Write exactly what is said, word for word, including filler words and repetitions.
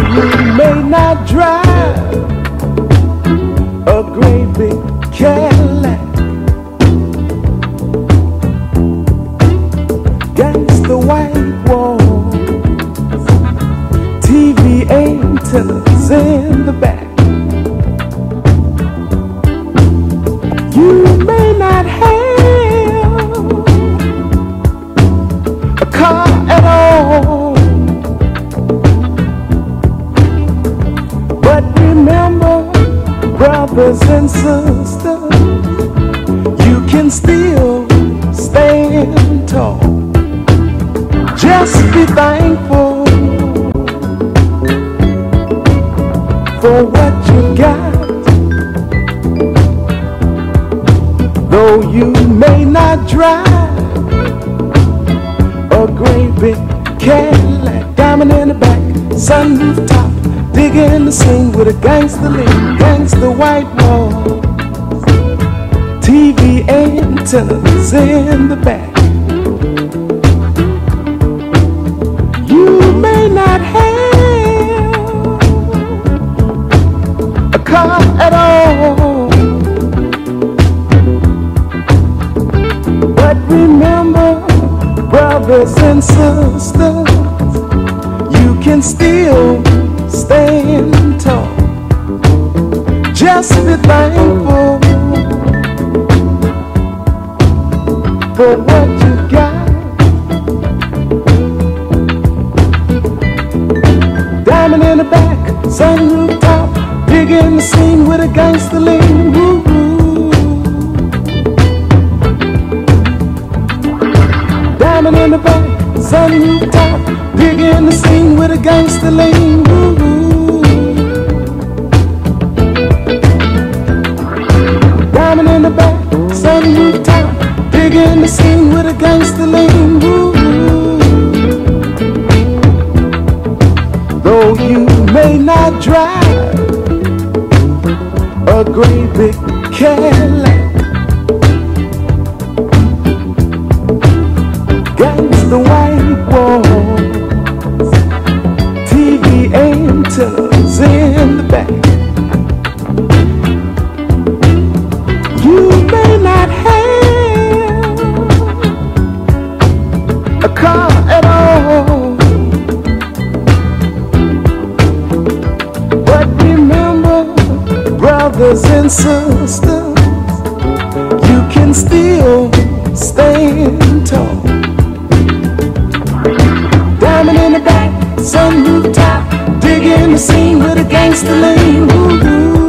You may not drive a great big Cadillac, against the white walls, T V antennas in the back. You may not have a car at all, but remember, brothers and sisters, you can still stand tall. Just be thankful for what you got. Though you may not drive a great big Cadillac, diamond in the back, sunroof top, digging the scene with a gangster lean, gangster white wall, T V antennas in the back. You may not have a car at all, but remember, brothers and sisters, you can still stand tall. Just be thankful for what you got. Diamond in the back, sunroof top, digging the scene with a gangster lean. Woo -hoo. Diamond in the back, sunroof top, digging the scene with a gangster lean. Woo -hoo. Diamond in the back, sunroof top, digging the scene with a gangster lean. Woo -hoo. Though you may not drive a great big Cadillac, against the white walls, T V antennas in the back. You may not have a car at all, but remember, brothers and sisters, you can still stand tall. Diamond in the back, sunroof top, digging the scene with a gangster lean. Woo-hoo.